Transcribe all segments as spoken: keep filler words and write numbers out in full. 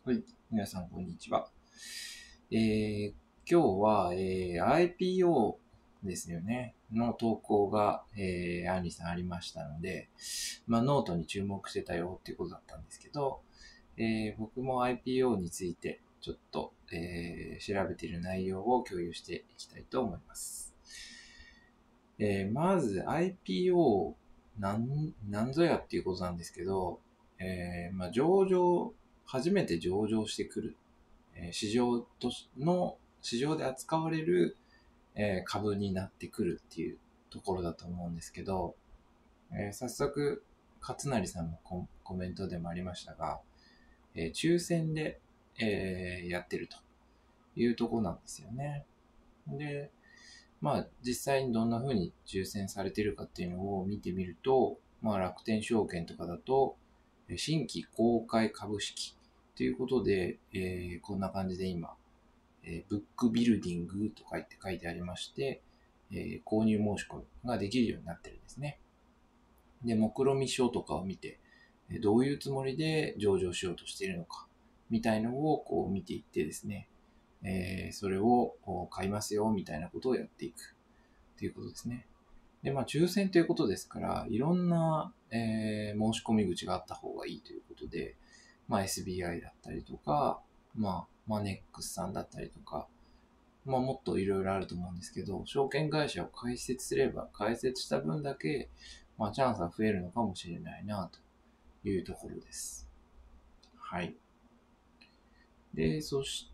はい、皆さんこんにちは。えー、今日は、えー、アイピーオー ですよね、の投稿が、えー、アンリさんありましたので、まあ、ノートに注目してたよっていうことだったんですけど、えー、僕も アイピーオー についてちょっと、えー、調べている内容を共有していきたいと思います。えー、まず アイピーオー なん、なんぞやっていうことなんですけど、えー、まあ、上場、初めて上場してくる、えー市場との、市場で扱われる、えー株になってくるっていうところだと思うんですけど、えー早速、勝成さんのココメントでもありましたが、えー抽選で、えーやってるというところなんですよね。で、まあ実際にどんな風に抽選されているかっていうのを見てみると、まあ楽天証券とかだと、えー新規公開株式ということで、えーこんな感じで今、えーブックビルディングとか言って書いてありまして、えー購入申し込みができるようになってるんですね。で、目論見書とかを見て、えーどういうつもりで上場しようとしているのか、みたいのをこう見ていってですね、えーそれをこう買いますよ、みたいなことをやっていくということですね。で、まあ、抽選ということですから、いろんな、えー申し込み口があった方がいいということで、まあ、エスビーアイ だったりとか、まあ、マネックスさんだったりとか、まあ、もっといろいろあると思うんですけど、証券会社を開設すれば、開設した分だけ、まあ、チャンスは増えるのかもしれないな、というところです。はい。で、そして、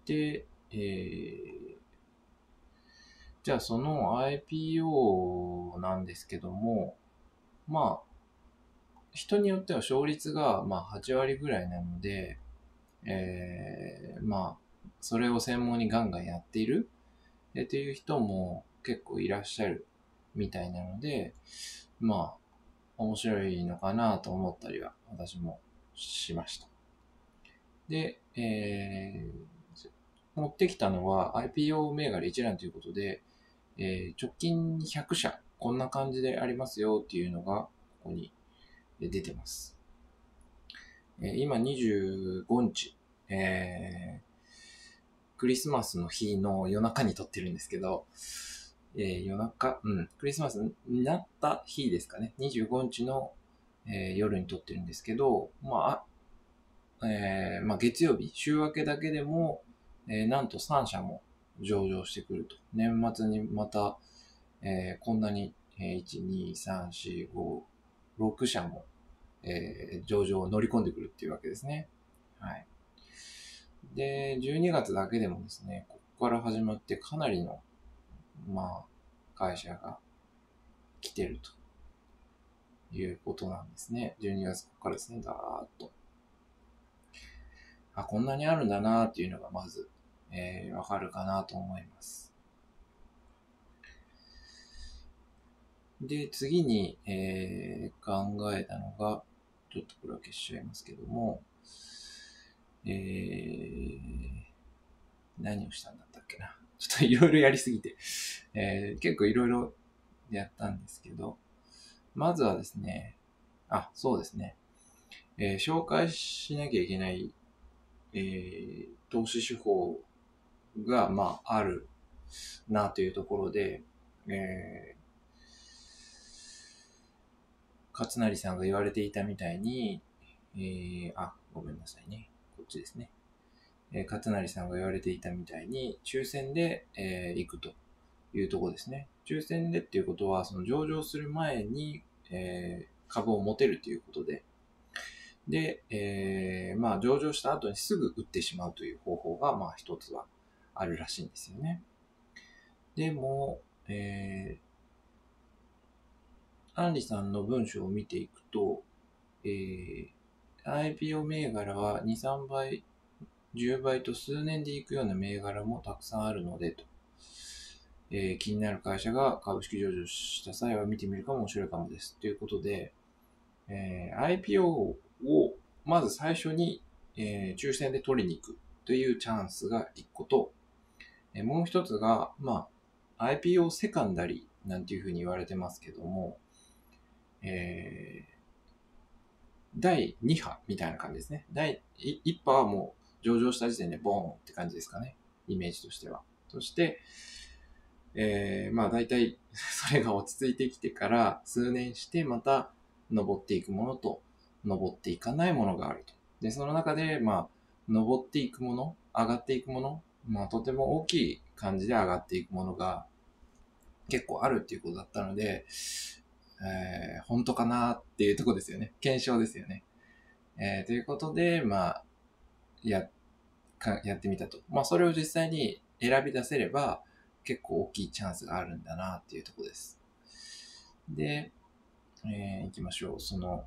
えー、じゃあその アイピーオー なんですけども、まあ、人によっては勝率がまあはち割ぐらいなので、えー、まあ、それを専門にガンガンやっているっていう人も結構いらっしゃるみたいなので、まあ、面白いのかなと思ったりは私もしました。で、えー、持ってきたのは アイピーオー 銘柄一覧ということで、えー直近ひゃく社こんな感じでありますよっていうのがここに出てます。えー今にじゅうごにち、えークリスマスの日の夜中に撮ってるんですけど、えー夜中、うん、クリスマスになった日ですかね。にじゅうごにちの、えー夜に撮ってるんですけど、まあ、えーまあ、月曜日、週明けだけでも、えーなんとさん社も上場してくると。年末にまた、えーこんなに、えーいち、に、さん、よん、ご、ろく社も、えー上場を乗り込んでくるっていうわけですね。はい。で、じゅうにがつだけでもですね、ここから始まってかなりの、まあ、会社が来てるということなんですね。じゅうにがつここからですね、だーっと。あ、こんなにあるんだなーっていうのがまず、えー、わかるかなと思います。で、次に、えー、考えたのが、ちょっとこれは消しちゃいますけども、えー、何をしたんだったっけな。ちょっといろいろやりすぎて、えー、結構いろいろやったんですけど、まずはですね、あ、そうですね、えー紹介しなきゃいけない、えー投資手法が、まあ、あるなというところで、えー、勝成さんが言われていたみたいに、えー、あ、ごめんなさいね。こっちですね。えー、勝成さんが言われていたみたいに、抽選で、えー行くというところですね。抽選でっていうことは、その上場する前に、えー株を持てるということで、で、えーまあ上場した後にすぐ売ってしまうという方法が、まあ一つはあるらしいんですよね。でも、えー、アンリさんの文章を見ていくと、えー、アイピーオー 銘柄はに、さんばい、じゅうばいと数年でいくような銘柄もたくさんあるので、と。えー気になる会社が株式上場した際は見てみるかも面白いかもです。ということで、えー アイピーオー をまず最初に、えー抽選で取りに行くというチャンスがいっこと、えーもう一つが、まあ、アイピーオー セカンダリーなんていうふうに言われてますけども、えーだいに波みたいな感じですね。だいいち波はもう上場した時点でボーンって感じですかね。イメージとしては。そして、えー、まあ大体それが落ち着いてきてから数年してまた登っていくものと登っていかないものがあると。で、その中で、まあ、登っていくもの、上がっていくもの、まあとても大きい感じで上がっていくものが結構あるっていうことだったので、えー、本当かなっていうところですよね。検証ですよね。えー、ということで、まあ、や、かやってみたと。まあ、それを実際に選び出せれば、結構大きいチャンスがあるんだなっていうところです。で、えー、行きましょう。その、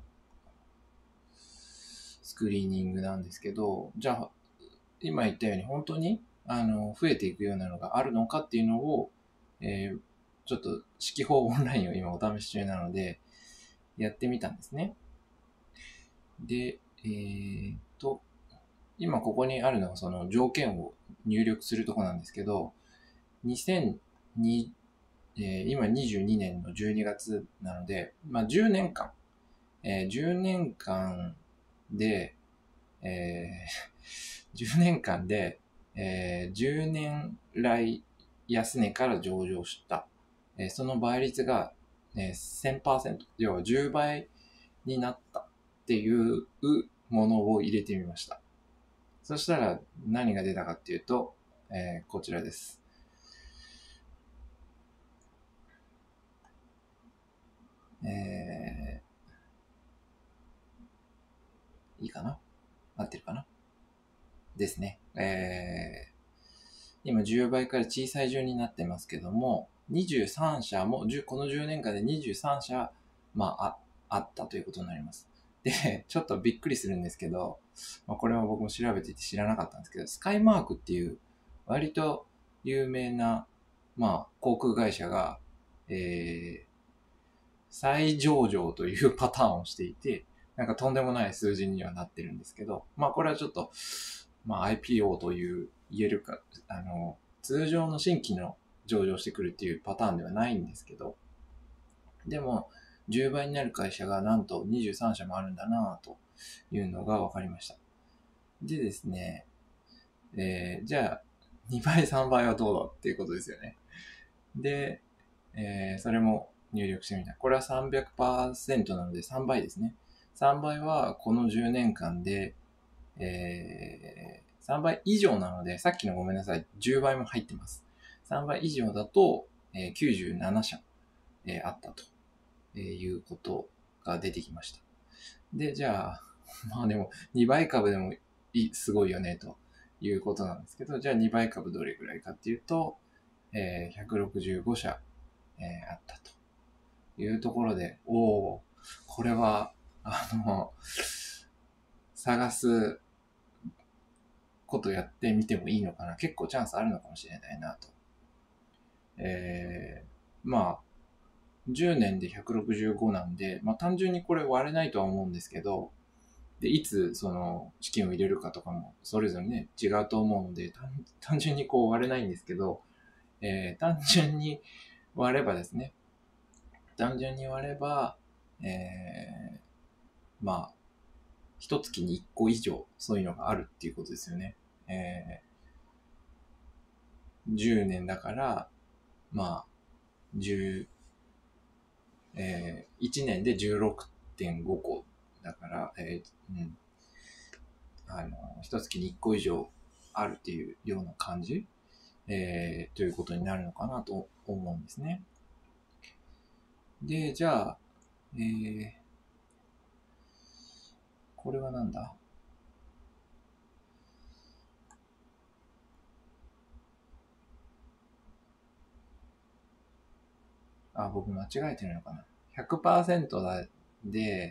スクリーニングなんですけど、じゃあ、今言ったように本当に、あの、増えていくようなのがあるのかっていうのを、えー、ちょっと、式法オンラインを今お試し中なので、やってみたんですね。で、えーっと、今ここにあるのがその条件を入力するとこなんですけど、にせんに、えー今にじゅうにねんのじゅうにがつなので、まあじゅうねんかん、えーじゅうねんかんで、えーじゅうねんかんで、えーじゅうねん来安値から上場した、えーその倍率が、えー、せんパーセント、要はじゅうばいになったっていうものを入れてみました。そしたら何が出たかっていうと、えーこちらです。えー、いいかな合ってるかなですね。えー、今じゅうばいから小さい順になってますけども、にじゅうさんしゃも、このじゅうねんかんでにじゅうさんしゃ、まあ、ああったということになります。で、ちょっとびっくりするんですけど、まあ、これは僕も調べていて知らなかったんですけど、スカイマークっていう割と有名な、まあ、航空会社が、えー、再上場というパターンをしていて、なんかとんでもない数字にはなってるんですけど、まあこれはちょっと、まあ アイピーオー という言えるか、あの、通常の新規の上場してくるっていうパターンではないんですけど、でもじゅうばいになる会社がなんとにじゅうさんしゃもあるんだなというのが分かりました。でですね、えー、じゃあにばいさんばいはどうだっていうことですよね。で、えー、それも入力してみた。これは さんびゃくパーセント なのでさんばいですね。さんばいはこのじゅうねんかんで、えー、さんばい以上なので、さっきのごめんなさい、じゅうばいも入ってます。さんばい以上だと、えー、きゅうじゅうななしゃ、えー、あったということが出てきました。で、じゃあ、まあでもにばい株でもいすごいよねということなんですけど、じゃあにばい株どれぐらいかっていうと、えー、ひゃくろくじゅうごしゃ、えー、あったというところで、おお、これは、あの、探すことやってみてもいいのかな。結構チャンスあるのかもしれないなと。えー、まあ、じゅうねんでひゃくろくじゅうごなんで、まあ単純にこれ割れないとは思うんですけど、で、いつその資金を入れるかとかもそれぞれね、違うと思うので、単純にこう割れないんですけど、えー、単純に割ればですね、単純に割れば、えー、まあ、一月に一個以上そういうのがあるっていうことですよね。えー、じゅうねんだから、まあ、じゅう、えー、いちねんで じゅうろくてんご 個だから、えー、うん、あの、一月に一個以上あるっていうような感じ、えー、ということになるのかなと思うんですね。で、じゃあ、えー、これはなんだあ、僕間違えてるのかな。ひゃくパーセント だで、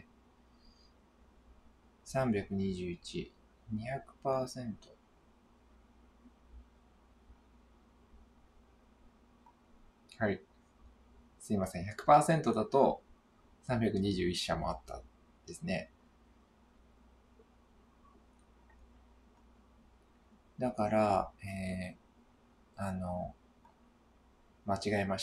さんびゃくにじゅういち、にひゃくパーセント。はい。すいません。ひゃくパーセント だとさんびゃくにじゅういち社もあったですね。だから、えー、あの、間違えました。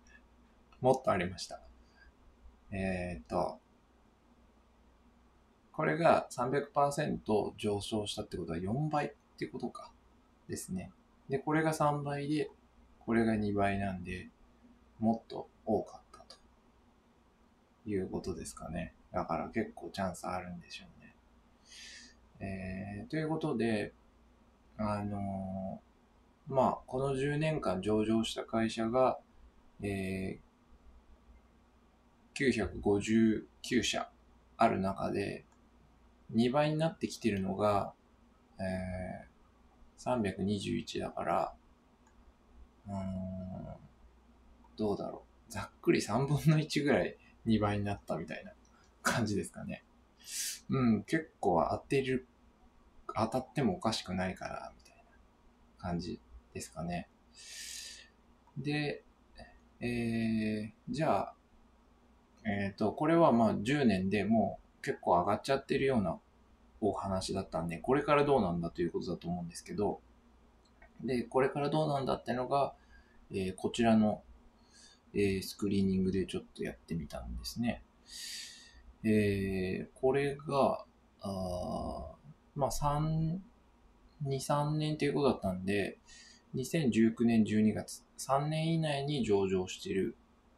もっとありました。えーっと、 これが さんびゃくパーセント 上昇したってことはよんばいってことかですね。で、これがさんばいで、これがにばいなんで、もっと多かったということですかね。だから結構チャンスあるんでしょうね。えー、ということで、あのー、まあ、このじゅうねんかん上場した会社が、えー、きゅうひゃくごじゅうきゅうしゃある中で、にばいになってきてるのが、えー、さんびゃくにじゅういちだから、うーん、どうだろう。ざっくりさんぶんのいちぐらいにばいになったみたいな感じですかね。うん、結構当てる、当たってもおかしくないから、みたいな感じですかね。で、えー、じゃあ、えっと、これはまあじゅうねんでもう結構上がっちゃってるようなお話だったんで、これからどうなんだということだと思うんですけど、で、これからどうなんだってのが、えーこちらの、えースクリーニングでちょっとやってみたんですね。えーこれが、あまあ、さん、に、さんねんということだったんで、にせんじゅうきゅうねんじゅうにがつ、さんねん以内に上場している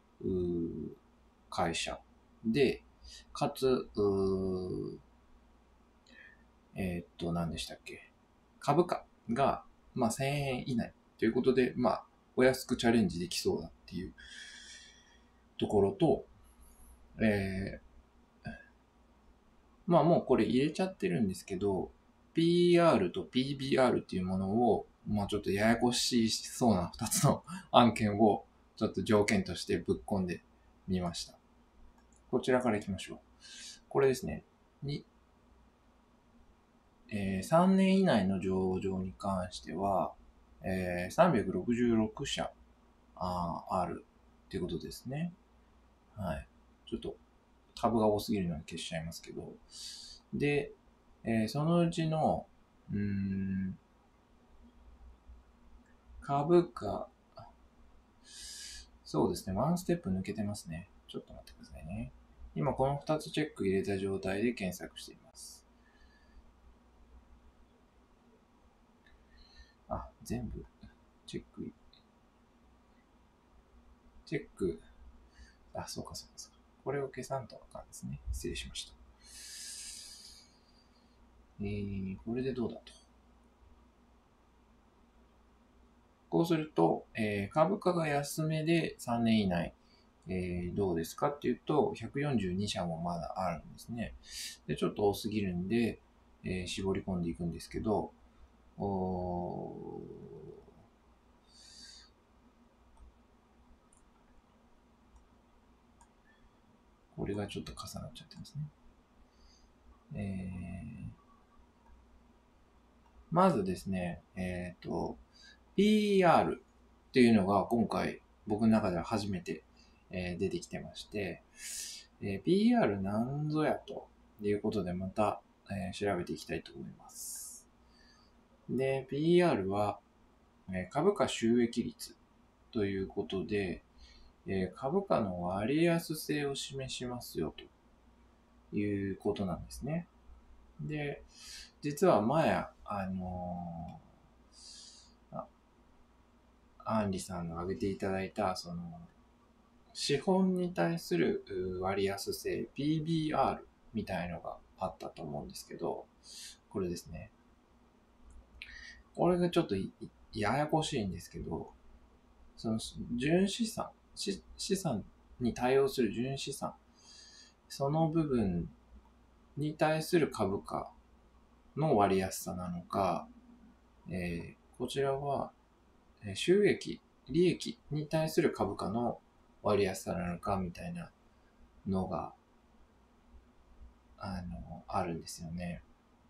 会社で、かつ、うえーっと、何でしたっけ。株価が、まあ、せんえん以内ということで、まあ、お安くチャレンジできそうだっていうところと、えー、まあもうこれ入れちゃってるんですけど、ピーアール と ピービーアール っていうものを、まあちょっとややこしそうなふたつの案件をちょっと条件としてぶっ込んでみました。こちらから行きましょう。これですね。に、えー、さんねん以内の上場に関しては、えー、さんびゃくろくじゅうろくしゃああるっていうことですね。はい。ちょっと株が多すぎるので消しちゃいますけど。で、えーそのうちの、うーん、株価、そうですね、ワンステップ抜けてますね。ちょっと待ってくださいね。今このふたつチェック入れた状態で検索しています。あ、全部、チェック、チェック、あ、そうかそうかそうか。これを消さんとあかんですね。失礼しました。えー、これでどうだと。こうすると、えー株価が安めでさんねん以内、えーどうですかっていうと、ひゃくよんじゅうにしゃもまだあるんですね。で、ちょっと多すぎるんで、えー絞り込んでいくんですけど、おこれがちょっと重なっちゃってますね。えーまずですね、えっと、ピーアール っていうのが今回僕の中では初めて、えー出てきてまして、えー ピーアール なんぞやということでまた、えー調べていきたいと思います。で、ピーアール は、えー株価収益率ということで、えー株価の割安性を示しますよということなんですね。で、実は前、あのー、あアンリさんの挙げていただいた、その、資本に対する割安性 ピービーアール みたいのがあったと思うんですけど、これですね。これがちょっとややこしいんですけど、その純資産、資産に対応する純資産、その部分に対する株価の割安さなのか、えー、こちらは収益、利益に対する株価の割安さなのかみたいなのがあのあるんですよね。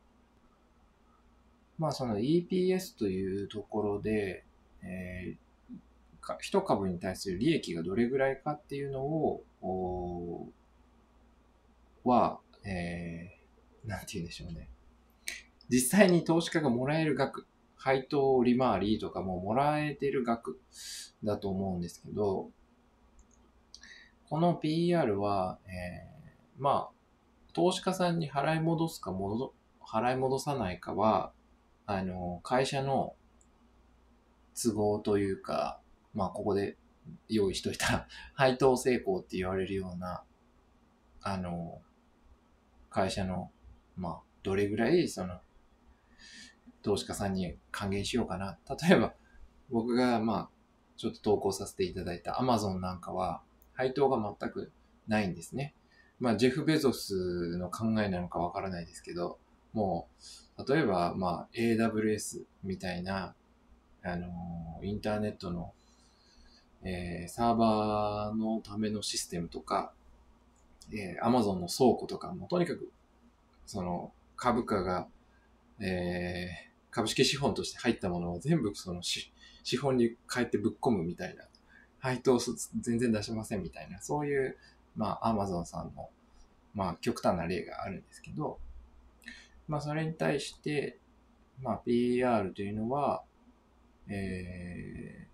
まあその イーピーエス というところで、えー、一株に対する利益がどれぐらいかっていうのをは、えー、なんて言うんでしょうね。実際に投資家がもらえる額、配当利回りとかももらえてる額だと思うんですけど、この ピーアール は、えー、まあ、 投資家さんに払い戻すか戻、払い戻さないかは、あの、会社の都合というか、まあ、ここで用意しといたら、配当成功って言われるような、あの、会社の、まあ、どれぐらい、その、投資家さんに還元しようかな。例えば、僕が、まあ、ちょっと投稿させていただいた Amazon なんかは、配当が全くないんですね。まあ、ジェフ・ベゾスの考えなのかわからないですけど、もう、例えば、まあ、エーダブリューエス みたいな、あの、インターネットの、えーサーバーのためのシステムとか、えー Amazon の倉庫とか、もうとにかく、その、株価が、えー株式資本として入ったものを全部その資本に変えてぶっ込むみたいな、配当全然出しませんみたいな、そういう、まあ、Amazon さんの、まあ、極端な例があるんですけど、まあ、それに対して、まあ、ピーアール というのは、え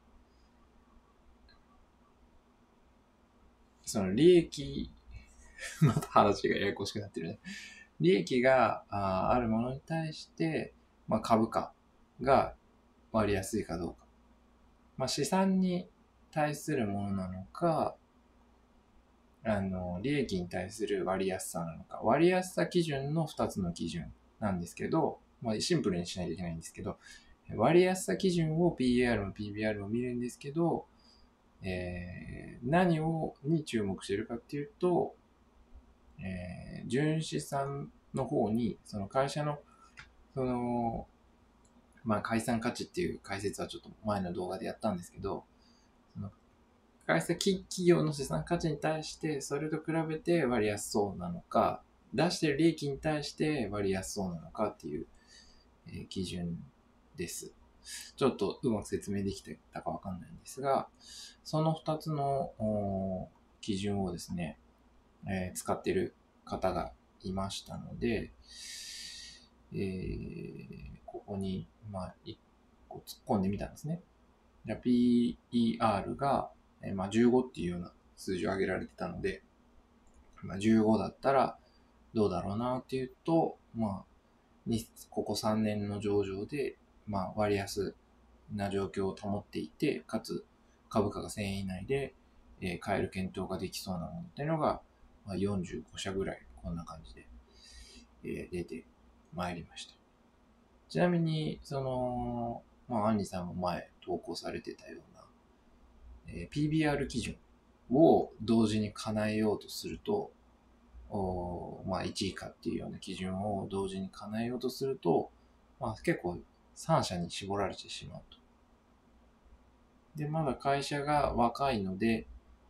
ー、その利益、また話がややこしくなってるね。利益が あ, あるものに対して、まあ、株価が割安いかどうか。まあ、資産に対するものなのか、あの、利益に対する割安さなのか。割安さ基準のふたつの基準なんですけど、まあ、シンプルにしないといけないんですけど、割安さ基準を ピーエーアール も ピービーアール も見るんですけど、えー、何をに注目しているかっていうと、えー、純資産の方に、その会社の、その、まあ、解散価値っていう解説はちょっと前の動画でやったんですけど、その会社企業の資産価値に対してそれと比べて割安そうなのか、出している利益に対して割安そうなのかっていう、えー基準です。ちょっとうまく説明できてたかわかんないんですが、そのふたつの基準をですね、えー使っている方がいましたので、えーここに、まあ、いっこ突っ込んでみたんですね。ピーイーアール が、えーまあ、じゅうごっていうような数字を挙げられてたので、まあ、じゅうごだったらどうだろうなっていうと、まあ、にここさんねんの上場で、まあ、割安な状況を保っていて、かつ株価がせんえん以内で、えー買える検討ができそうなものっていうのが、まあ、よんじゅうごしゃぐらいこんな感じで、えー出てまいりました。ちなみに、その、まあ、アンリさんも前投稿されてたような、えー ピービーアール 基準を同時に叶えようとすると、おまあ、いちいかっていうような基準を同時に叶えようとすると、まあ、結構さん社に絞られてしまうと。で、まだ会社が若いので、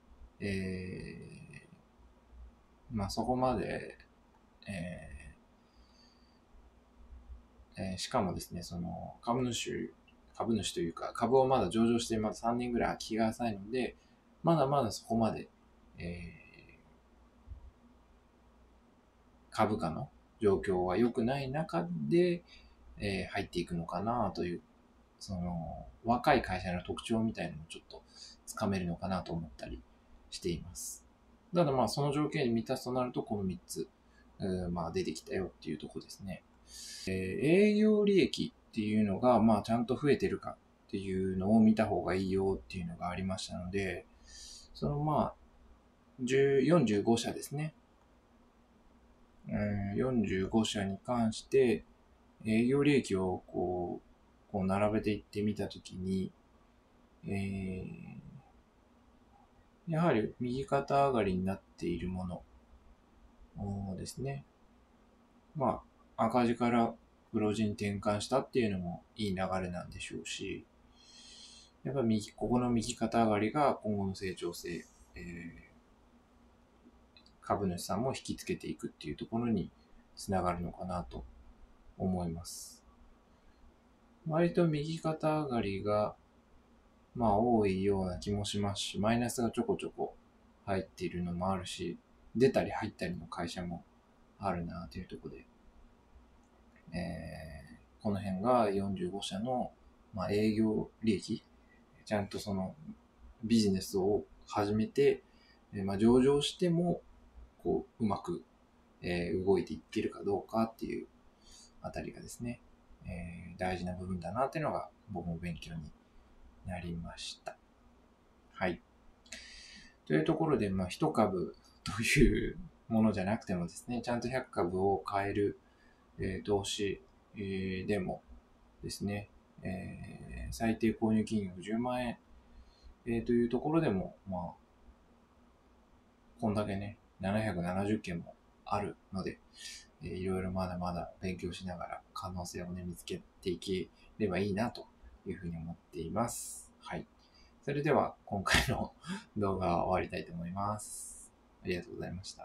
えー、まあそこまで、えーえーしかもですね、その株主、株主というか株をまだ上場してまださんねんぐらい空きが浅いので、まだまだそこまで、えー株価の状況は良くない中で、えー入っていくのかなという、その若い会社の特徴みたいなのもちょっとつかめるのかなと思ったりしています。ただまあその条件に満たすとなるとこのみっつ、まあ出てきたよっていうところですね。えー営業利益っていうのがまあちゃんと増えてるかっていうのを見た方がいいよっていうのがありましたので、そのまあよんじゅうご社ですね。よんじゅうご社に関して営業利益をこう、こう並べていってみたときに、えー、やはり右肩上がりになっているものですね。まあ、赤字から黒字に転換したっていうのもいい流れなんでしょうし、やっぱ右、ここの右肩上がりが今後の成長性、えー、株主さんも引きつけていくっていうところにつながるのかなと思います。割と右肩上がりがまあ多いような気もしますし、マイナスがちょこちょこ入っているのもあるし、出たり入ったりの会社もあるなというところで、えー、この辺がよんじゅうご社の、まあ、営業利益、ちゃんとそのビジネスを始めて、まあ、上場してもこううまくえー、動いていってるかどうかっていうあたりがですね、えー、大事な部分だなっていうのが僕も勉強になりました。はい。というところで、まあ、一株というものじゃなくてもですね、ちゃんとひゃく株を買える、えー、投資、えー、でもですね、えー、最低購入金額じゅうまんえん、えー、というところでも、まあ、こんだけね、ななひゃくななじゅっけんもあるので、えー、いろいろまだまだ勉強しながら可能性をね、見つけていければいいなというふうに思っています。はい。それでは今回の動画は終わりたいと思います。ありがとうございました。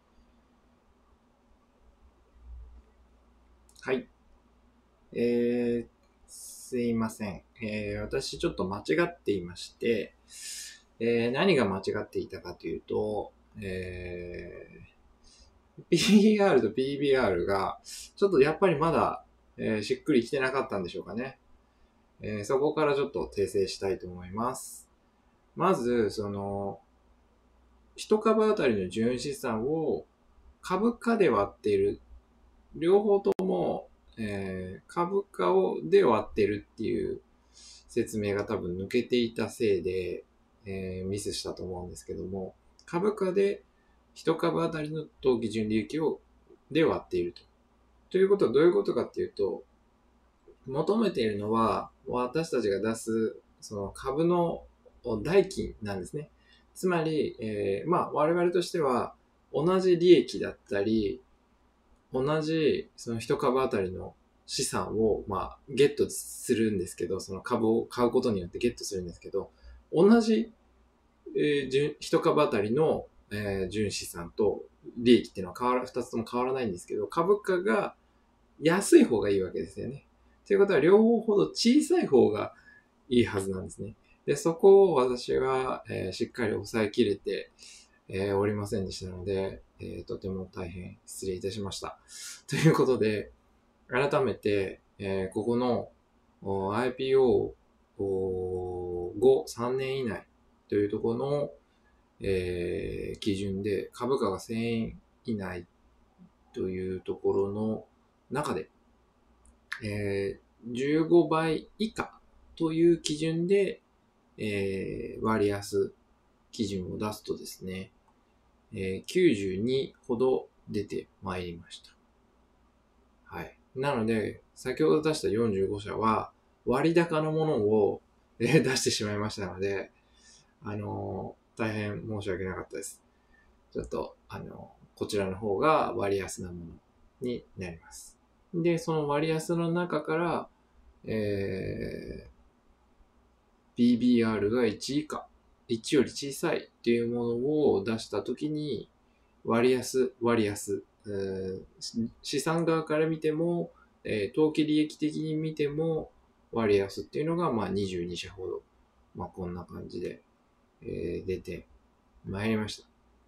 はい。えー、すいません。えー、私ちょっと間違っていまして、えー、何が間違っていたかというと、えー、ピーイーアール と ピービーアール が、ちょっとやっぱりまだ、えー、しっくりきてなかったんでしょうかね。えー、そこからちょっと訂正したいと思います。まず、その、一株当たりの純資産を株価で割っている。両方とも、えー、株価をで割ってるっていう説明が多分抜けていたせいで、えー、ミスしたと思うんですけども、株価で一株当たりの当期純利益をで割っていると。ということはどういうことかっていうと、求めているのは私たちが出すその株の代金なんですね。つまり、えー、まあ我々としては同じ利益だったり、同じその一株当たりの資産をまあゲットするんですけど、その株を買うことによってゲットするんですけど、同じ、えー、一株当たりの、えー、純資産と利益っていうのは変わら、二つとも変わらないんですけど、株価が安い方がいいわけですよね。ということは両方ほど小さい方がいいはずなんですね。で、そこを私は、えー、しっかり抑えきれて、えー、おりませんでしたので、えー、とても大変失礼いたしました。ということで、改めて、えー、ここの アイピーオー 後さんねん以内というところの、えー、基準で株価がせんえん以内というところの中で、えー、じゅうごばい以下という基準で、えー、割安基準を出すとですね、えー、きゅうじゅうにほど出てまいりました。はい。なので、先ほど出したよんじゅうごしゃは割高のものを、えー、出してしまいましたので、あのー、大変申し訳なかったです。ちょっと、あのー、こちらの方が割安なものになります。で、その割安の中から、えー、ピービーアール がいち以下、いちより小さいっていうものを出したときに、割安、割安、資産側から見ても、えー、当期利益的に見ても割安っていうのが、まあ、にじゅうにしゃほど、まあ、こんな感じで、えー、出てまいりました。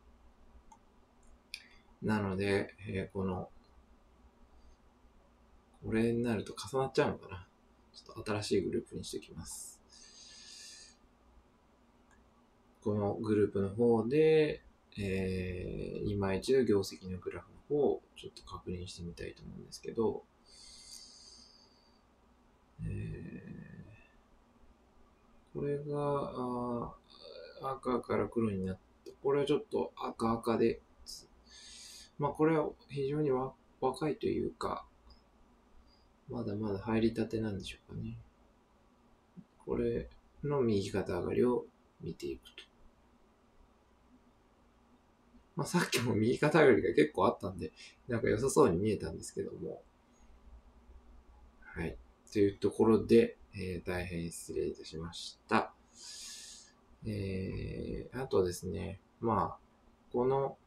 なので、えー、この、これになると重なっちゃうのかな。ちょっと新しいグループにしておきます。このグループの方で、えー、今一度業績のグラフの方をちょっと確認してみたいと思うんですけど、えー、これが赤から黒になった。これはちょっと赤赤で、まあこれは非常に若いというか、まだまだ入りたてなんでしょうかね。これの右肩上がりを見ていくと。まあさっきも右肩上がりが結構あったんで、なんか良さそうに見えたんですけども。はい。というところで、えー、大変失礼いたしました。えー、あとですね、まあ、この、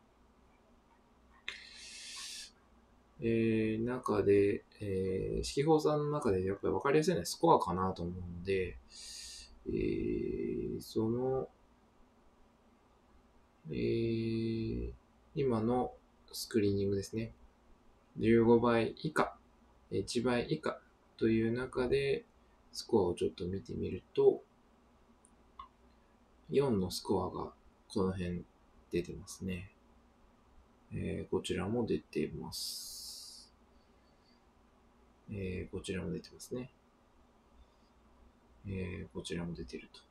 えー、中で、えー、四季報さんの中でやっぱり分かりやすいのはスコアかなと思うので、えー、その、えー、今のスクリーニングですね。じゅうごばい以下、いちばい以下という中で、スコアをちょっと見てみると、よんのスコアがこの辺出てますね。 えー、こちらも出てます。えー、こちらも出てますね。えー、こちらも出てると。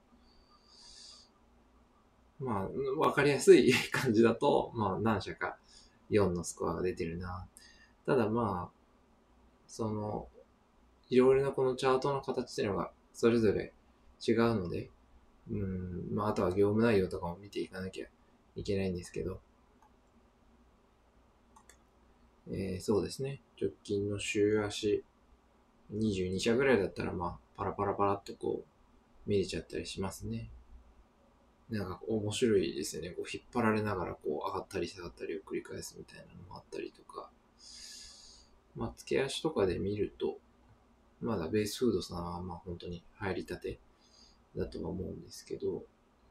まあ、わかりやすい感じだと、まあ、何社かよんのスコアが出てるな。ただまあ、その、いろいろなこのチャートの形っていうのがそれぞれ違うので、うん、まあ、あとは業務内容とかも見ていかなきゃいけないんですけど、えー、そうですね。直近の週足にじゅうに社ぐらいだったら、まあ、パラパラパラっとこう、見れちゃったりしますね。なんか面白いですよね。こう引っ張られながらこう上がったり下がったりを繰り返すみたいなのもあったりとか。まあ、付け足とかで見ると、まだベースフードさんはまあ本当に入りたてだとは思うんですけど、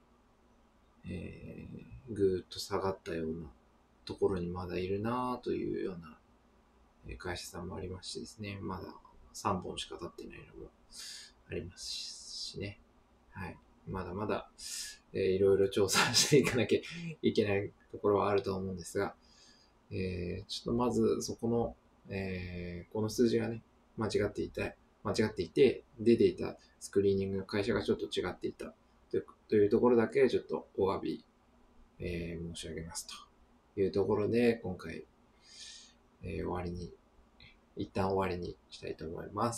えー、ぐーっと下がったようなところにまだいるなというような会社さんもありましてですね、まださんぼんしか経ってないのもありますしね。はい。まだまだ、えー、いろいろ調査していかなきゃいけないところはあると思うんですが、えー、ちょっとまずそこの、えー、この数字がね、間違っていた、間違っていて、出ていたスクリーニングの会社がちょっと違っていたという、というところだけちょっとお詫び、えー、申し上げますというところで、今回、えー、終わりに、一旦終わりにしたいと思います。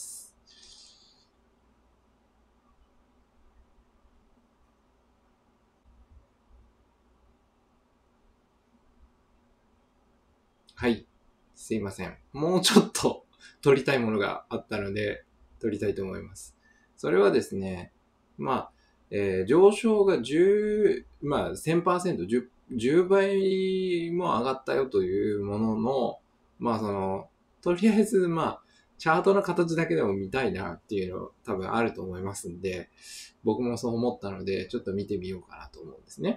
はい。すいません。もうちょっと撮りたいものがあったので、撮りたいと思います。それはですね、まあ、えー上昇がじゅう、まあ、せんパーセント、じゅう、じゅうばいも上がったよというものの、まあ、その、とりあえず、まあ、チャートの形だけでも見たいなっていうの多分あると思いますんで、僕もそう思ったので、ちょっと見てみようかなと思うんですね。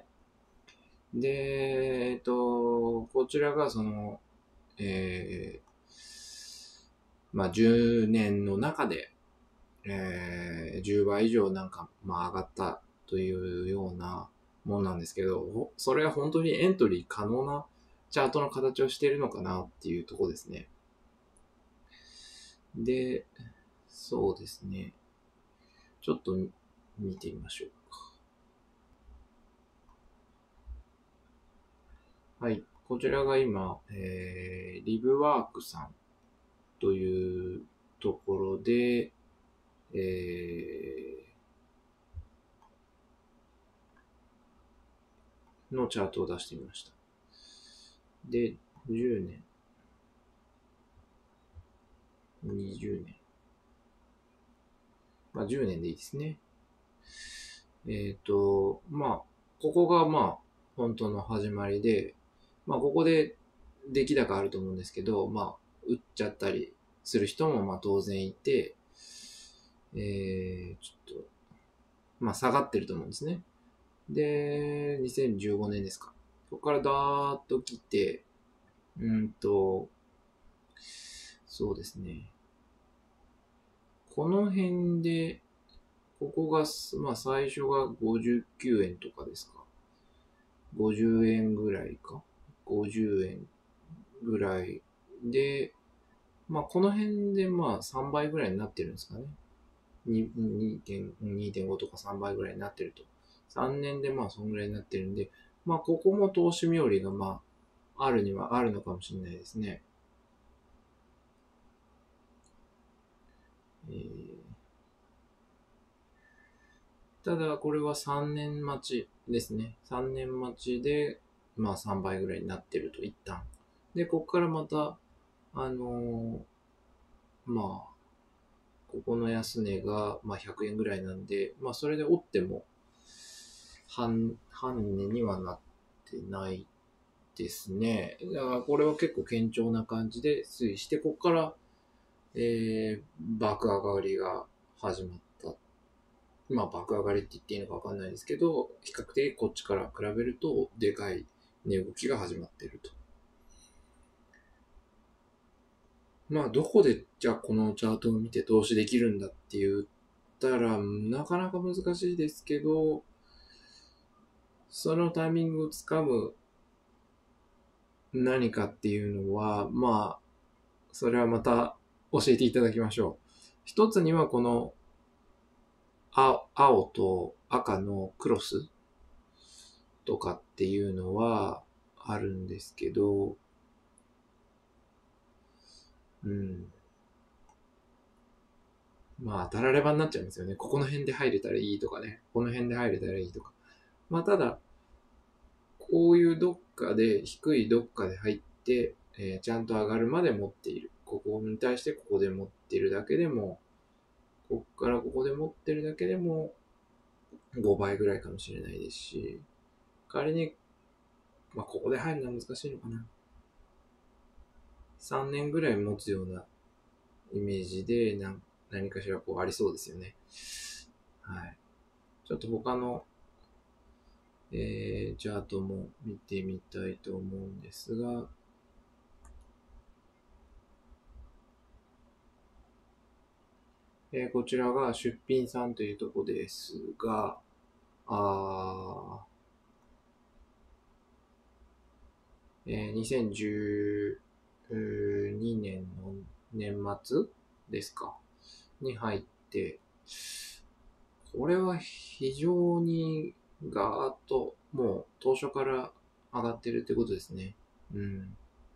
で、えっと、こちらがその、えーまあ、じゅうねんの中で、えーじゅうばい以上なんか、まあ、上がったというようなものなんですけど、それは本当にエントリー可能なチャートの形をしているのかなっていうところですね。で、そうですね。ちょっと見てみましょうか。はい。こちらが今、えー、リブワークさんというところで、えー、のチャートを出してみました。で、じゅうねん、にじゅうねん。まあじゅうねんでいいですね。えっ、と、まあ、ここがまあ、本当の始まりで、まあここで出来高あると思うんですけど、まあ、売っちゃったりする人もまあ当然いて、えー、ちょっと、まあ下がってると思うんですね。で、にせんじゅうごねんですか。ここからダーッと来て、うんと、そうですね。この辺で、ここが、まあ最初がごじゅうきゅうえんとかですか。ごじゅうえんぐらいか。ごじゅうえんぐらいで、まあこの辺でまあさんばいぐらいになってるんですかね。に にてんご とかさんばいぐらいになってると。さんねんでまあそんぐらいになってるんで、まあここも投資冥利がまああるにはあるのかもしれないですね。えー、ただこれはさんねん待ちですね。さんねん待ちでまあさんばいぐらいになってると一旦。で、ここからまた、あのーまあ、ここの安値が、まあ、ひゃくえんぐらいなんで、まあ、それで折っても、半、半値にはなってないですね。だから、これは結構堅調な感じで推移して、ここから、えー、爆上がりが始まった。まあ、爆上がりって言っていいのかわかんないですけど、比較的こっちから比べると、でかい値動きが始まっていると。まあ、どこで、じゃあこのチャートを見て投資できるんだって言ったら、なかなか難しいですけど、そのタイミングをつかむ何かっていうのは、まあ、それはまた教えていただきましょう。一つにはこの青青と赤のクロスとかっていうのはあるんですけど、うん。まあ、たらればになっちゃいますよね。ここの辺で入れたらいいとかね。この辺で入れたらいいとか。まあ、ただ、こういうどっかで、低いどっかで入って、えーちゃんと上がるまで持っている。ここに対してここで持っているだけでも、ここからここで持ってるだけでもごばいぐらいかもしれないですし、仮に、まあ、ここで入るのは難しいのかな。さんねんぐらい持つようなイメージで何何かしらこうありそうですよね。はい。ちょっと他の、えー、チャートも見てみたいと思うんですが、えー、こちらが出品さんというとこですが、あー、えー、にせんじゅうにねんの年末ですかに入って、これは非常にガーッともう当初から上がってるってことですね。うん。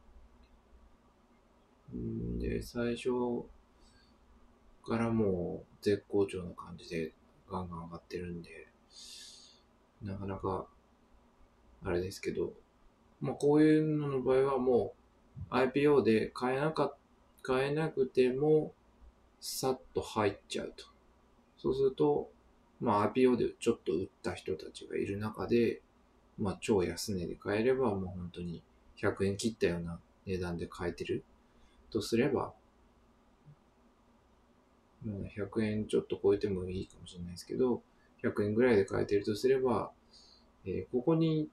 うんで、最初からもう絶好調な感じでガンガン上がってるんで、なかなかあれですけど、まあこういうのの場合はもう アイピーオー で買えなか、買えなくてもさっと入っちゃうと。そうすると、まあ アイピーオー でちょっと売った人たちがいる中で、まあ超安値で買えればもう本当にひゃくえん切ったような値段で買えてるとすれば、ひゃくえんちょっと超えてもいいかもしれないですけど、ひゃくえんぐらいで買えてるとすれば、えーここに行った、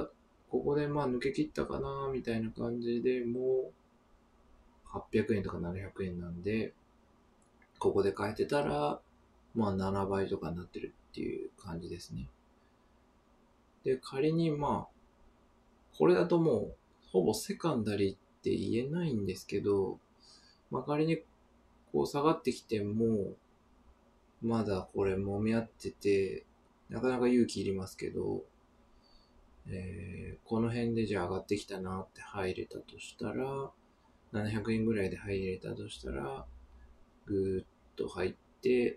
ここでまあ抜け切ったかなみたいな感じでもうはっぴゃくえんとかななひゃくえんなんで、ここで買えてたら、まあななばいとかになってるっていう感じですね。で、仮にまあ、これだともう、ほぼセカンダリーって言えないんですけど、まあ仮にこう下がってきても、まだこれ揉み合ってて、なかなか勇気いりますけど、えーこの辺でじゃあ上がってきたなって入れたとしたら、ななひゃくえんぐらいで入れたとしたら、ぐーっと入って、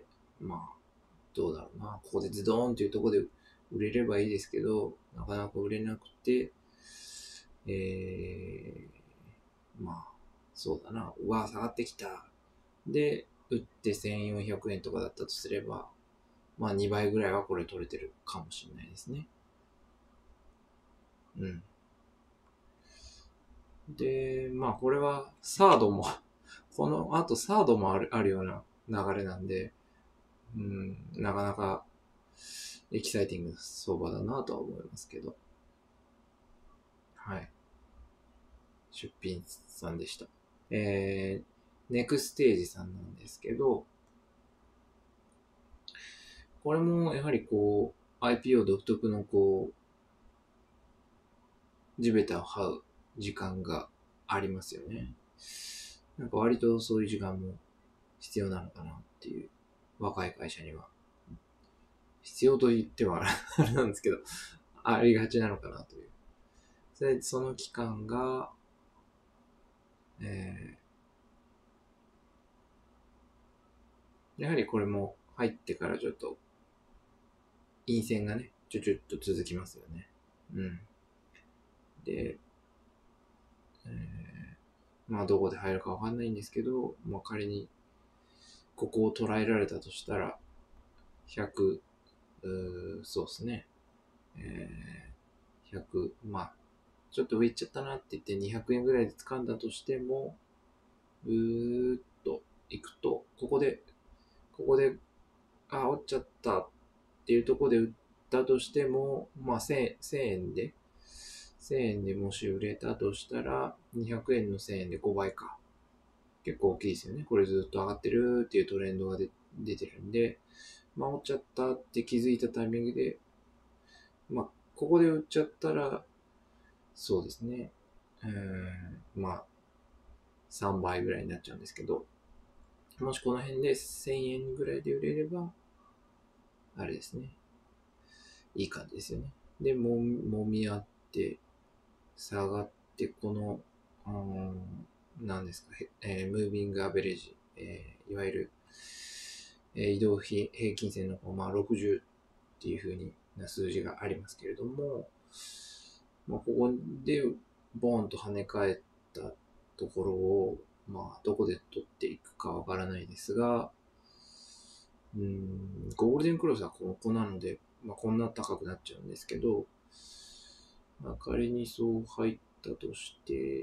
まあ、どうだろうな。ここでズドーンというところで売れればいいですけど、なかなか売れなくて、えー、まあ、そうだな。うわ、下がってきた。で、売ってせんよんひゃくえんとかだったとすれば、まあにばいぐらいはこれ取れてるかもしれないですね。うん。で、まあこれはサードもこの後サードもあるあるような流れなんで、うん、なかなかエキサイティングな相場だなとは思いますけど。はい。出品さんでした。えー、ネクステージさんなんですけど、これもやはりこう、アイピーオー 独特のこう、地べたを這う時間がありますよね。なんか割とそういう時間も必要なのかなっていう、若い会社には。必要と言ってはあれなんですけど、ありがちなのかなという。それで、その期間が、えー、やはりこれも入ってからちょっと、陰線がね、ちょちょっと続きますよね。うん。で、えー、まあどこで入るかわかんないんですけど、まあ仮にここを捉えられたとしたら、ひゃく、うーそうですね。えー、ひゃく、まあ、ちょっと上行っちゃったなって言ってにひゃくえんぐらいで掴んだとしても、うーっと行くと、ここで、ここで、あ、折っちゃったっていうところで売ったとしても、まあせんえんで、せんえんでもし売れたとしたら、にひゃくえんのせんえんでごばいか。結構大きいですよね。これずっと上がってるっていうトレンドがで出てるんで、まあ折っちゃったって気づいたタイミングで、まあここで売っちゃったら、そうですね。 うーん、まあ、さんばいぐらいになっちゃうんですけど、もしこの辺でせんえんぐらいで売れれば、あれですね。いい感じですよね。で、も、もみ合って、下がって、この、うーん、何ですか、えー、ムービングアベレージ、えー、いわゆる、えー、移動平均線の方、まあ、ろくじゅうっていう風にな数字がありますけれども、まあ、ここでボーンと跳ね返ったところを、まあ、どこで取っていくかわからないですが、うーん、ゴールデンクロスはここなので、まあ、こんな高くなっちゃうんですけど、まあ、仮にそう入ったとして、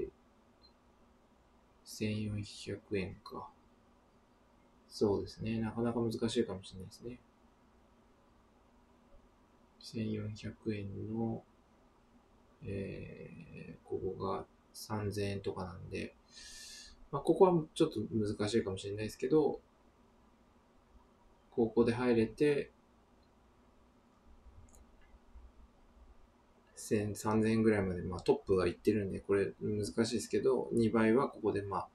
せんよんひゃくえんか。そうですね。なかなか難しいかもしれないですね。せんよんひゃくえんの、えー、ここがさんぜんえんとかなんで、まあ、ここはちょっと難しいかもしれないですけど、ここで入れて、せん、さんぜんえんぐらいまで、まあ、トップは行ってるんで、これ難しいですけど、にばいはここで、まあ、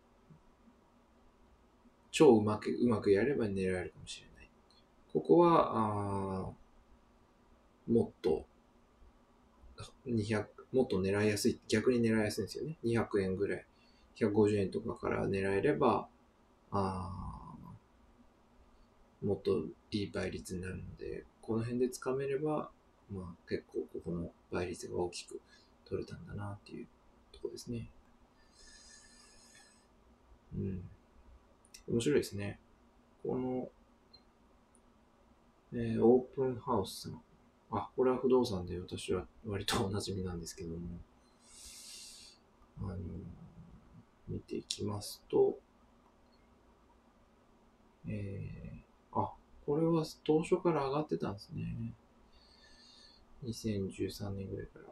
超うまく、うまくやれば狙えるかもしれない。ここは、あもっと、にひゃく、もっと狙いやすい、逆に狙いやすいんですよね。にひゃくえんぐらい、ひゃくごじゅうえんとかから狙えれば、あもっといい倍率になるので、この辺でつかめれば、まあ結構ここの倍率が大きく取れたんだなっていうところですね。うん。面白いですね。この、えー、オープンハウスさん。あ、これは不動産で私は割とおなじみなんですけども、あの、見ていきますと、えー、あ、これは当初から上がってたんですね。にせんじゅうさんねんぐらいから。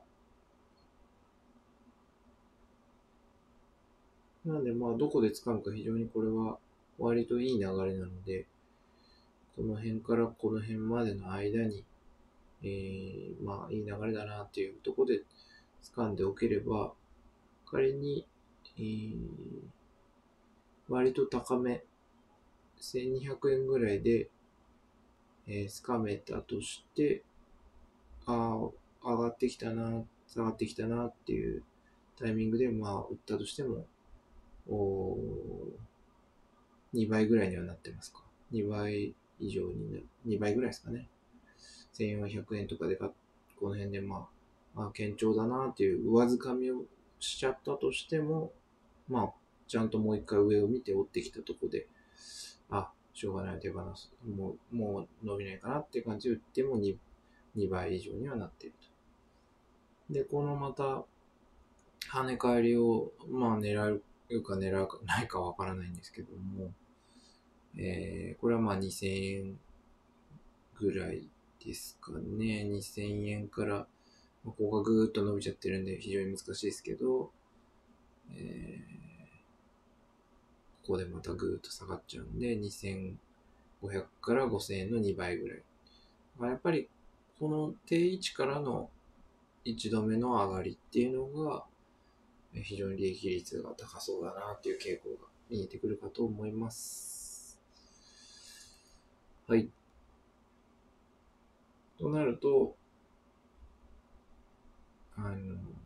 なんでまあどこで使うか非常にこれは割といい流れなので、この辺からこの辺までの間に、えー、まあいい流れだなっていうところで掴んでおければ、仮に、えー、割と高め、せんにひゃくえんぐらいで、えー、掴めたとして、ああ、上がってきたな、下がってきたなっていうタイミングで、まあ、売ったとしても、おにばいぐらいにはなってますか。にばい以上になる。にばいぐらいですかね。せんよんひゃくえんとかでこの辺でまあ、まあ、堅調だなっていう上掴みをしちゃったとしても、まあ、ちゃんともう一回上を見て追ってきたとこで、あ、しょうがない手放す。もう、もう伸びないかなっていう感じで売っても 2, にばい以上にはなっていると。で、このまた、跳ね返りを、まあ狙うか狙うかないかわからないんですけども、えー、これはまあにせんえんぐらいですかね。にせんえんから、ここがぐーっと伸びちゃってるんで非常に難しいですけど、えー、ここでまたぐーっと下がっちゃうんで、にせんごひゃくからごせんえんのにばいぐらい。まあ、やっぱり、この定位置からのいちどめの上がりっていうのが、非常に利益率が高そうだなっていう傾向が見えてくるかと思います。はい。となると、あの、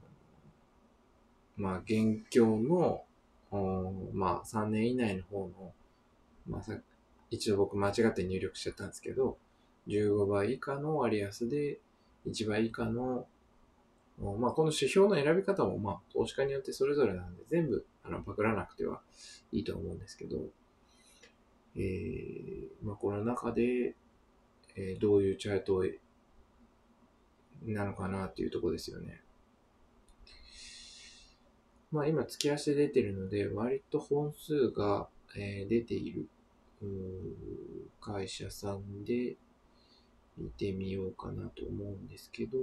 まあ、現況の、まあ、さんねん以内の方の、まあ、さ一度僕間違って入力しちゃったんですけど、じゅうごばい以下の割安で、いちばい以下の、まあ、この指標の選び方も、まあ、投資家によってそれぞれなんで、全部、あの、パクらなくてはいいと思うんですけど、えー、まあ、この中で、えー、どういうチャートなのかなっていうところですよね。まあ、今、月足で出てるので、割と本数が、えー、出ている会社さんで見てみようかなと思うんですけど、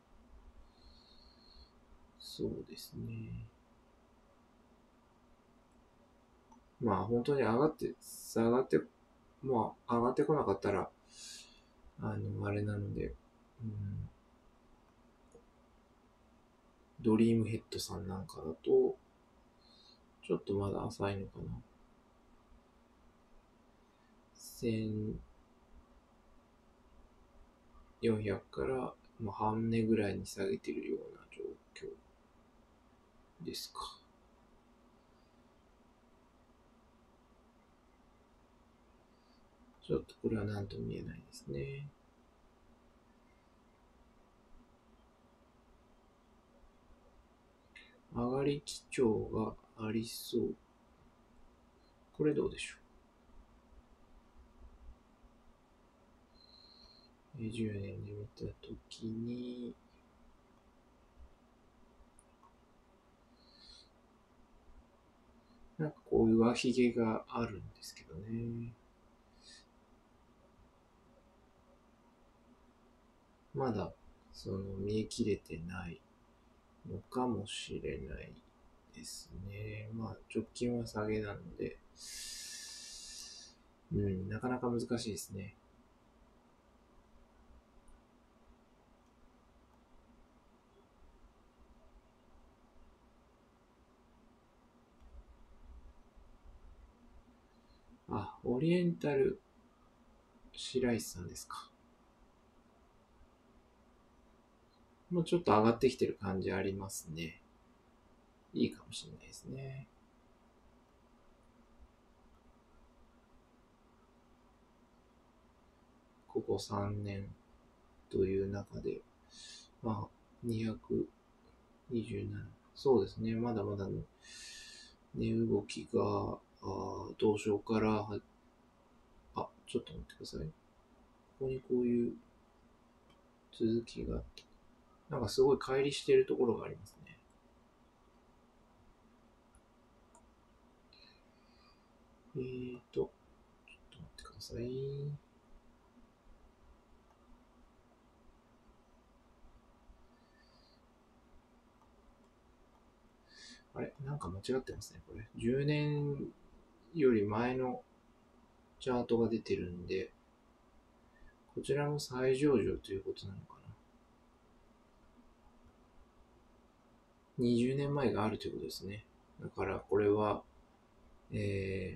そうですね。まあ、本当に上がって、下がって、まあ、上がってこなかったら、あの、あれなので、うん、 ドリームヘッドさんなんかだと、ちょっとまだ浅いのかな。せんよんひゃくからまあ半値ぐらいに下げてるような状況ですか。ちょっとこれは何とも言えないですね。上がり基調がありそう。これどうでしょう。じゅうねんで見たときに、なんかこういう上髭があるんですけどね。まだその見え切れてないのかもしれないですね。まあ直近は下げなので、うん、なかなか難しいですね。あ、オリエンタル白石さんですか。もうちょっと上がってきてる感じありますね。いいかもしれないですね。ここさんねんという中で、まあ、にひゃくにじゅうなな。そうですね。まだまだの値動きが、あ同床から、あ、ちょっと待ってください。ここにこういう続きがあって、なんかすごい乖離してるところがありますね。えーと、ちょっと待ってください。あれなんか間違ってますね、これ。じゅうねんより前のチャートが出てるんで、こちらも再上場ということなのかな。にじゅうねんまえがあるということですね。だからこれは、え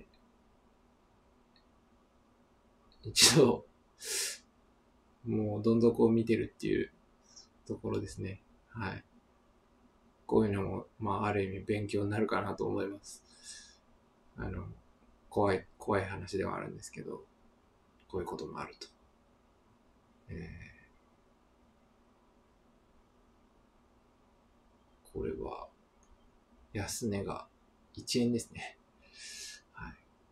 ー、一度、もうどん底を見てるっていうところですね。はい。こういうのも、まあ、ある意味勉強になるかなと思います。あの、怖い、怖い話ではあるんですけど、こういうこともあると。えー、これは、安値がいちえんですね。はい。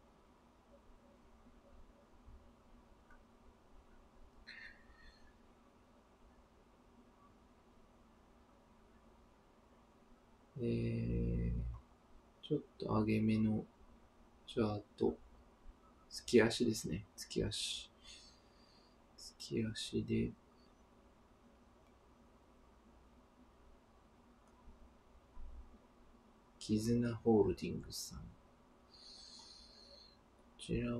えー、ちょっと上げ目のチャート、月足ですね。月足。月足で、キズナホールディングスさん。こちらは、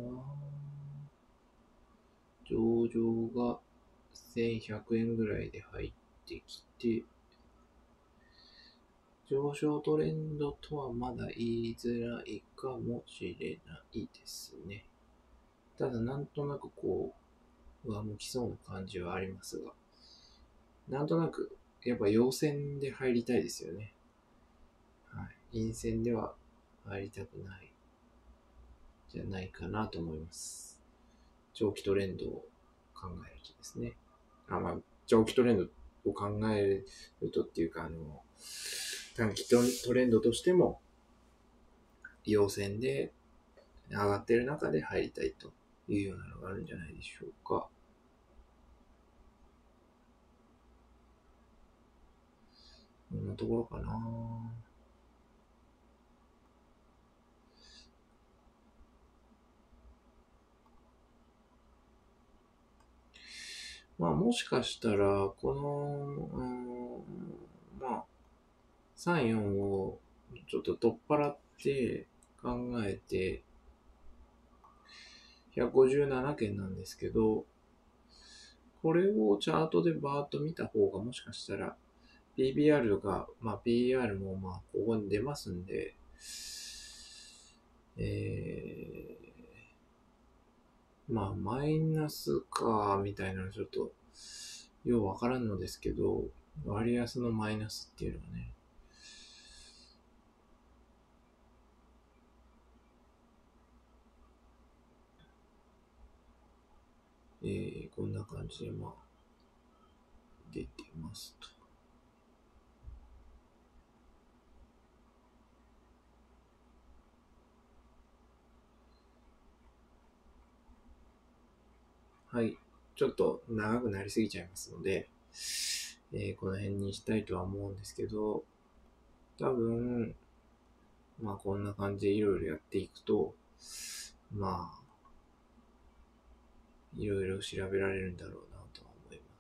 上場がせんひゃくえんぐらいで入ってきて、上昇トレンドとはまだ言いづらいかもしれないですね。ただなんとなくこう、上向きそうな感じはありますが、なんとなくやっぱ陽線で入りたいですよね。はい。陰線では入りたくないじゃないかなと思います。長期トレンドを考えるとですね。あ、まあ、長期トレンドを考えるとっていうか、あの、短期トレンドとしても、陽線で上がってる中で入りたいというようなのがあるんじゃないでしょうか。こんなところかな。まあもしかしたら、この、うん、まあ、さん、よんをちょっと取っ払って考えて、ひゃくごじゅうななけんなんですけど、これをチャートでバーッと見た方がもしかしたらピービーアール とか、まあ ピーアール もまあここに出ますんで、えー、まあマイナスか、みたいなのちょっと、ようわからんのですけど、割安のマイナスっていうのはね、えー、こんな感じでまあ、出てますと。はい。ちょっと長くなりすぎちゃいますので、えー、この辺にしたいとは思うんですけど、多分、まあこんな感じでいろいろやっていくと、まあ、いろいろ調べられるんだろうなとは思います。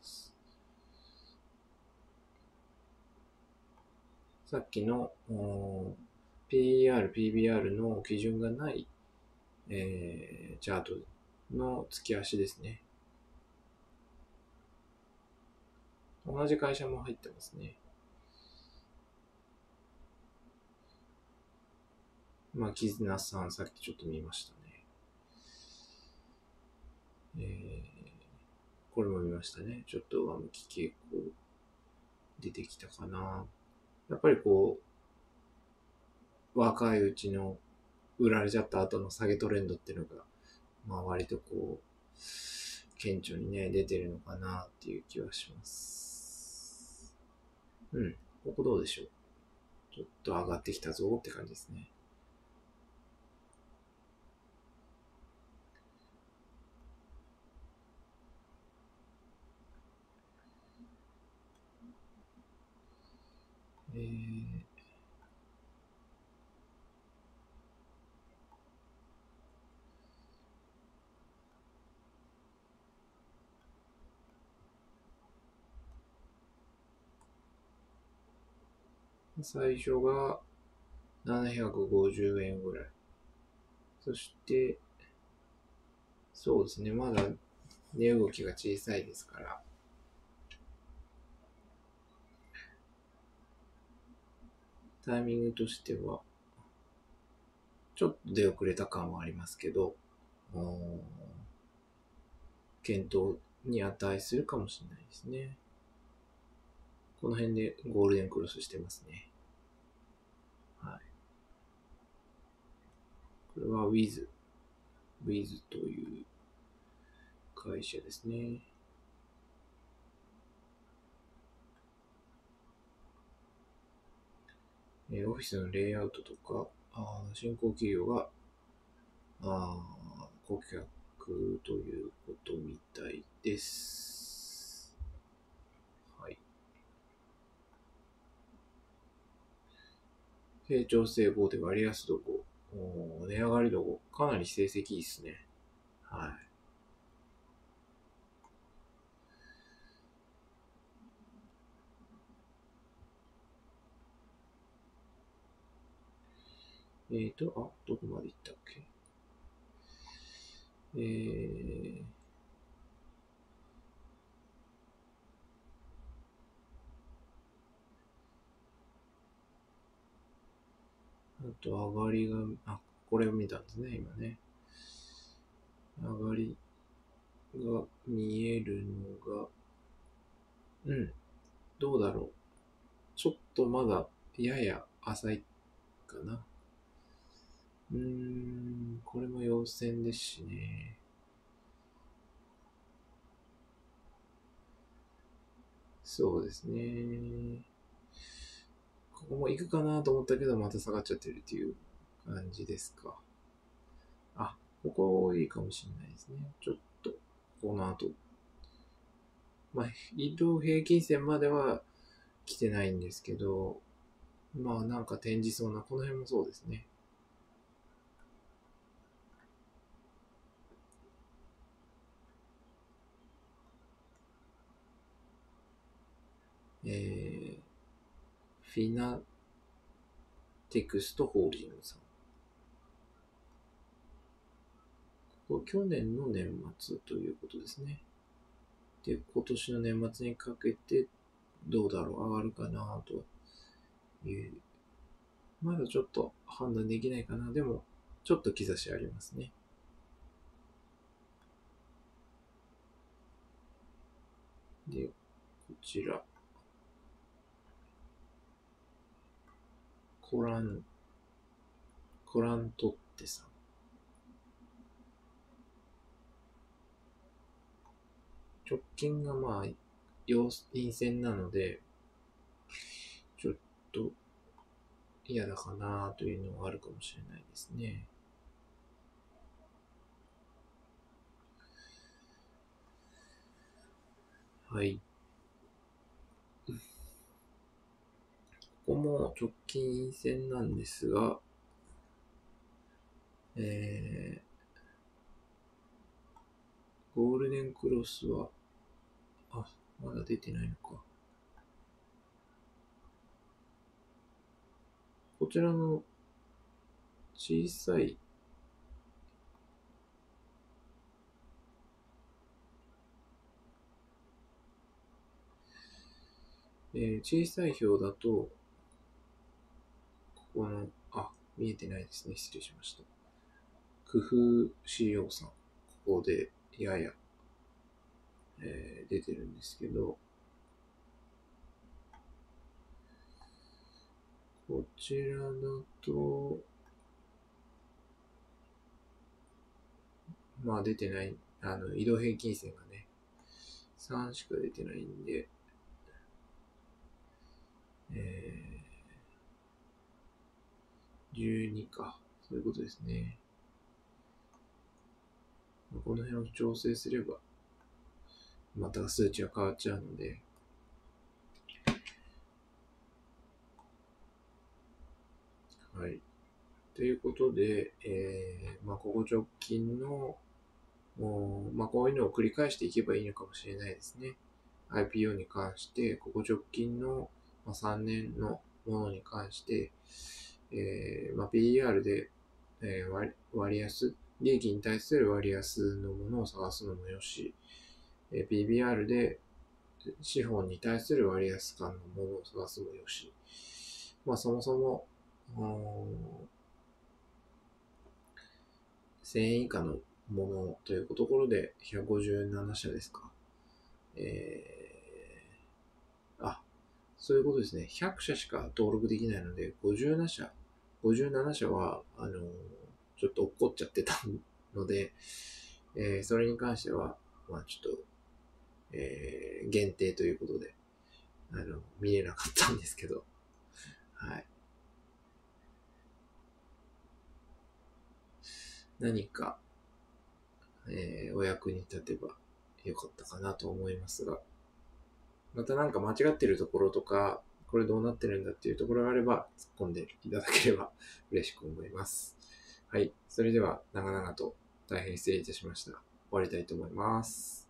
さっきの ピーアール、ピービーアール の基準がない、えー、チャートの月足ですね。同じ会社も入ってますね。まあ、キズナさんさっきちょっと見ましたね。えー、これも見ましたね。ちょっと上向き傾向出てきたかな。やっぱりこう、若いうちの売られちゃった後の下げトレンドっていうのが、まあ割とこう、顕著にね、出てるのかなっていう気はします。うん。ここどうでしょう。ちょっと上がってきたぞって感じですね。えー、最初がななひゃくごじゅうえんぐらい。そして、そうですね、まだ値動きが小さいですから、タイミングとしては、ちょっと出遅れた感はありますけど、検討に値するかもしれないですね。この辺でゴールデンクロスしてますね。はい。これは Wiz、Wiz という会社ですね。えー、オフィスのレイアウトとか、あ新興企業があ顧客ということみたいです。はい。成長性ごで割安度ご、値上がり度ご、かなり成績いいですね。はい。えっ、ー、と、あ、どこまで行ったっけ。えー、あと上がりが、あ、これを見たんですね、今ね。上がりが見えるのが、うん、どうだろう。ちょっとまだやや浅いかな。うーん、これも陽線ですしね。そうですね。ここも行くかなと思ったけど、また下がっちゃってるっていう感じですか。あ、ここいいかもしれないですね。ちょっと、この後。まあ、移動平均線までは来てないんですけど、まあなんか展示そうな、この辺もそうですね。えー、フィナテクストホールディングさん。ここ去年の年末ということですね。で、今年の年末にかけて、 どうだろう、上がるかなという。まだちょっと判断できないかな。でも、ちょっと兆しありますね。で、こちら。コラン、コラントッテさん。直近がまあ、陰線なので、ちょっと嫌だかなというのはあるかもしれないですね。はい。ここも直近陰線なんですが、えー、ゴールデンクロスは、あ、まだ出てないのか。こちらの小さい、えー、小さい表だと、ここの、あ、見えてないですね。失礼しました。工夫 シーオー さん、ここでやや、えー、出てるんですけど、こちらだと、まあ出てない、あの、移動平均線がね、さんしか出てないんで、えー、じゅうにか。そういうことですね。この辺を調整すれば、また数値が変わっちゃうので、はい。ということで、えー、まあ、ここ直近の、もうまあ、こういうのを繰り返していけばいいのかもしれないですね。アイピーオー に関して、ここ直近のさんねんのものに関して、えーまあ、ピーイーアール で、えー、割, 割安、利益に対する割安のものを探すのもよし、えー、ピービーアール で資本に対する割安感のものを探すもよし、まあ、そもそも、せんえん以下のものというところでひゃくごじゅうなな社ですか。えー、あ、そういうことですね。ひゃく社しか登録できないので、ごじゅうなな社、ごじゅうなな社は、あのー、ちょっと落っこっちゃってたので、えー、それに関しては、まあちょっと、えー、限定ということで、あの、見れなかったんですけど、はい。何か、えー、お役に立てばよかったかなと思いますが、またなんか間違ってるところとか、これどうなってるんだっていうところがあれば突っ込んでいただければ嬉しく思います。はい。それでは長々と大変失礼いたしました。終わりたいと思います。